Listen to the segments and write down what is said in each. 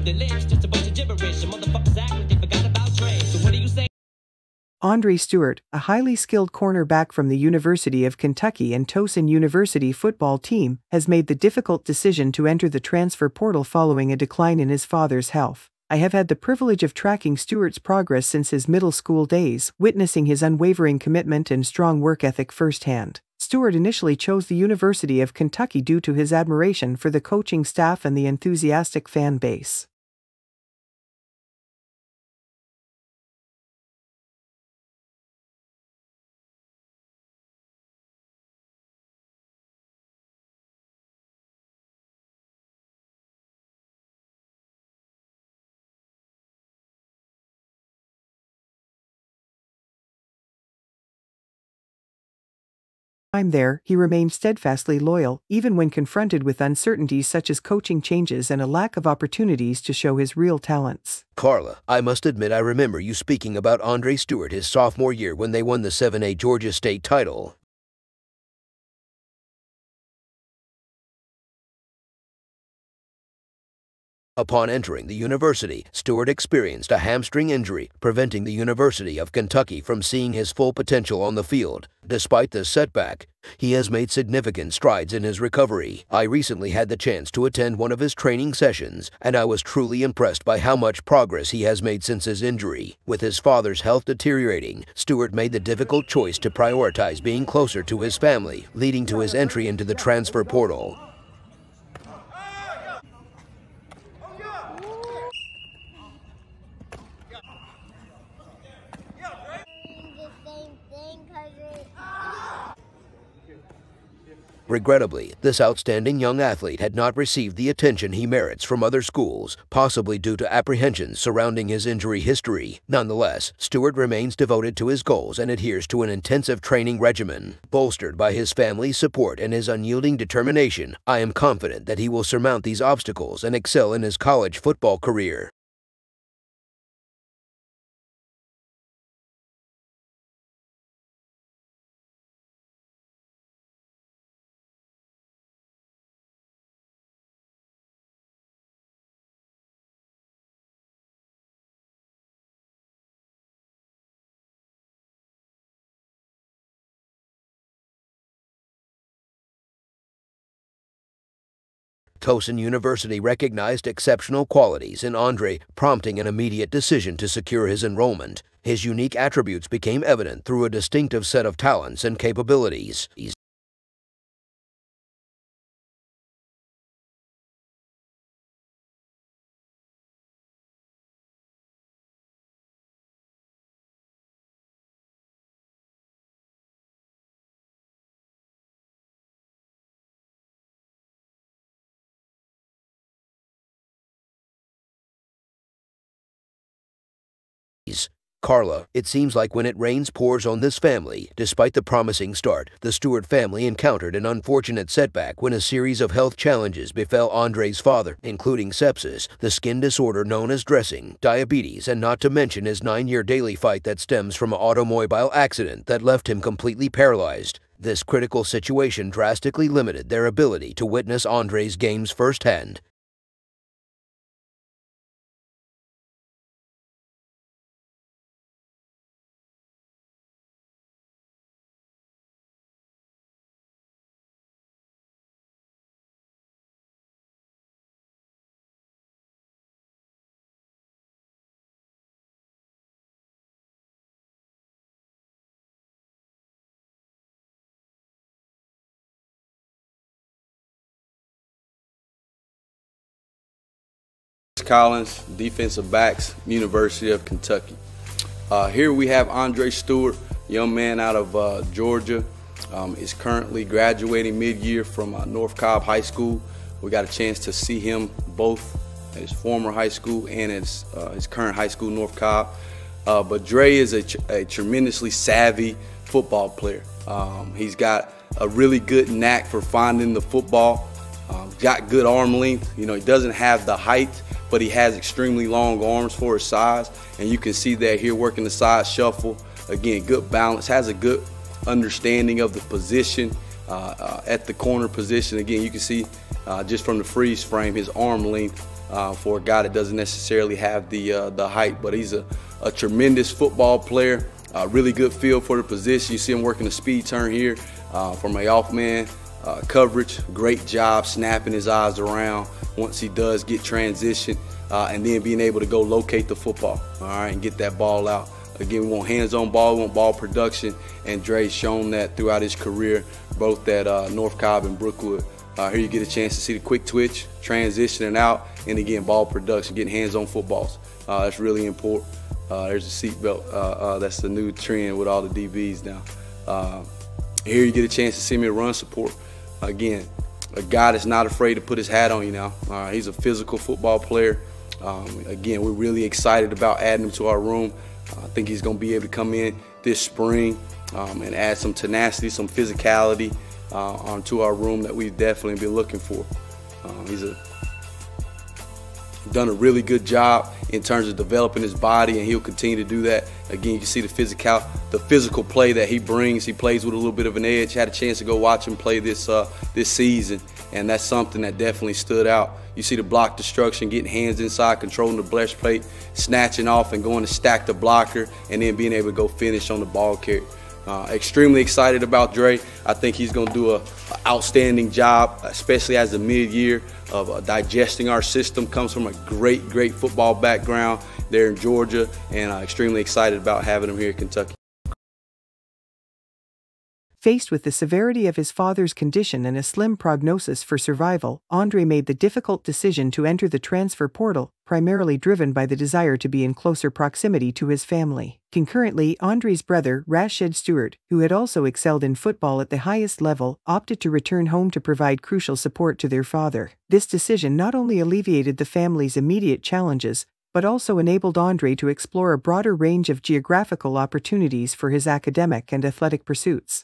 with their lips, just a bunch of gibberish. And motherfuckers act like they forgot about Dre. So what do you say? Andre Stewart, a highly skilled cornerback from the University of Kentucky and Towson University football team, has made the difficult decision to enter the transfer portal following a decline in his father's health. I have had the privilege of tracking Stewart's progress since his middle school days, witnessing his unwavering commitment and strong work ethic firsthand. Stewart initially chose the University of Kentucky due to his admiration for the coaching staff and the enthusiastic fan base. Time there, he remained steadfastly loyal, even when confronted with uncertainties such as coaching changes and a lack of opportunities to show his real talents. Carla, I must admit I remember you speaking about Andre Stewart his sophomore year when they won the 7A Georgia State title. Upon entering the university, Stewart experienced a hamstring injury, preventing the University of Kentucky from seeing his full potential on the field. Despite this setback, he has made significant strides in his recovery. I recently had the chance to attend one of his training sessions, and I was truly impressed by how much progress he has made since his injury. With his father's health deteriorating, Stewart made the difficult choice to prioritize being closer to his family, leading to his entry into the transfer portal. Regrettably, this outstanding young athlete had not received the attention he merits from other schools, possibly due to apprehensions surrounding his injury history. Nonetheless, Stewart remains devoted to his goals and adheres to an intensive training regimen. Bolstered by his family's support and his unyielding determination, I am confident that he will surmount these obstacles and excel in his college football career. Towson University recognized exceptional qualities in Andre, prompting an immediate decision to secure his enrollment. His unique attributes became evident through a distinctive set of talents and capabilities. Carla, it seems like when it rains pours on this family. Despite the promising start, the Stewart family encountered an unfortunate setback when a series of health challenges befell Andre's father, including sepsis, the skin disorder known as dressing, diabetes, and not to mention his 9-year daily fight that stems from an automobile accident that left him completely paralyzed. This critical situation drastically limited their ability to witness Andre's games firsthand. Collins, defensive backs, University of Kentucky. Here we have Andre Stewart, young man out of Georgia, is currently graduating mid-year from North Cobb High School. We got a chance to see him both at his former high school and at his current high school, North Cobb. But Dre is a tremendously savvy football player. He's got a really good knack for finding the football. Got good arm length. You know, he doesn't have the height, but he has extremely long arms for his size, and you can see that here working the side shuffle. Again, good balance, has a good understanding of the position, at the corner position. Again, you can see just from the freeze frame his arm length for a guy that doesn't necessarily have the height, but he's a tremendous football player. Really good feel for the position. You see him working a speed turn here from a off man coverage. Great job snapping his eyes around once he does get transition, and then being able to go locate the football, all right, and get that ball out. Again, we want hands-on ball, we want ball production, and Dre's shown that throughout his career, both at North Cobb and Brookwood. Here you get a chance to see the quick twitch, transitioning out, and again, ball production, getting hands-on footballs. That's really important. There's a seatbelt. That's the new trend with all the DBs now. Here you get a chance to see me run support. Again, a guy that's not afraid to put his hat on you now. He's a physical football player. Again, we're really excited about adding him to our room. I think he's going to be able to come in this spring and add some tenacity, some physicality onto our room that we've definitely been looking for. He's done a really good job in terms of developing his body, and he'll continue to do that. Again, you can see the physical play that he brings. He plays with a little bit of an edge. Had a chance to go watch him play this season, and that's something that definitely stood out. You see the block destruction, getting hands inside, controlling the breastplate, snatching off and going to stack the blocker, and then being able to go finish on the ball carry. Extremely excited about Dre. I think he's going to do an outstanding job, especially as a mid-year of digesting our system. Comes from a great football background there in Georgia, and extremely excited about having him here in Kentucky. Faced with the severity of his father's condition and a slim prognosis for survival, Andre made the difficult decision to enter the transfer portal, primarily driven by the desire to be in closer proximity to his family. Concurrently, Andre's brother, Rashid Stewart, who had also excelled in football at the highest level, opted to return home to provide crucial support to their father. This decision not only alleviated the family's immediate challenges, but also enabled Andre to explore a broader range of geographical opportunities for his academic and athletic pursuits.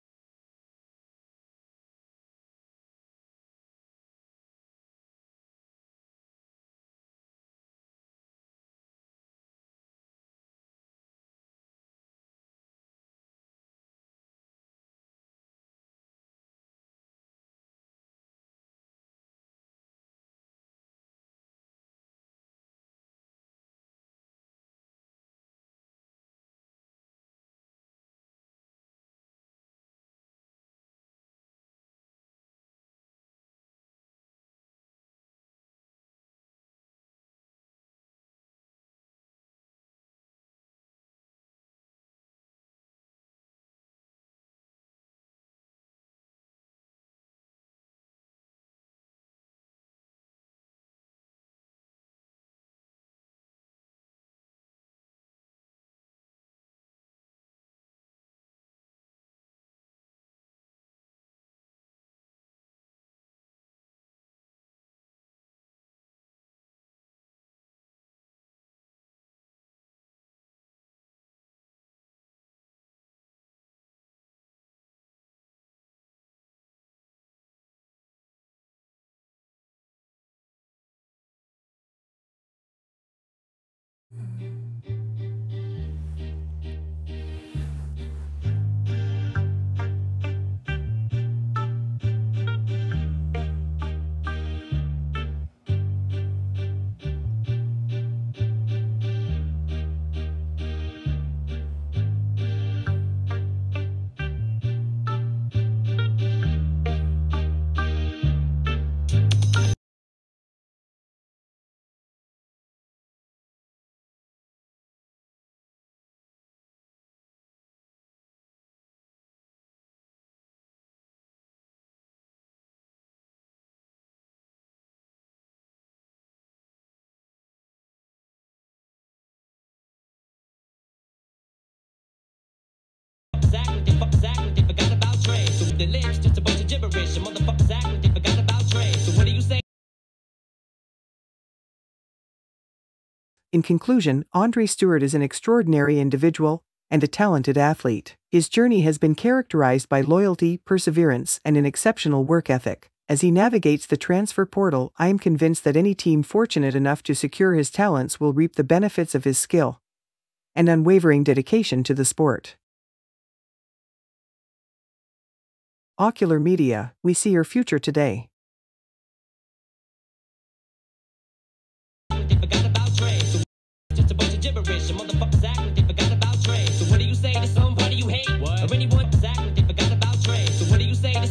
Fuckers act like they forgot about Dre. So with the lyrics, just a bunch of gibberish. And motherfuckers act like they forgot about Dre. So what do you say? In conclusion, Andre Stewart is an extraordinary individual and a talented athlete. His journey has been characterized by loyalty, perseverance, and an exceptional work ethic. As he navigates the transfer portal, I am convinced that any team fortunate enough to secure his talents will reap the benefits of his skill and unwavering dedication to the sport. Ocular Media, we see your future today. They forgot about Dre. So just a bunch of gibberish. And motherfuckers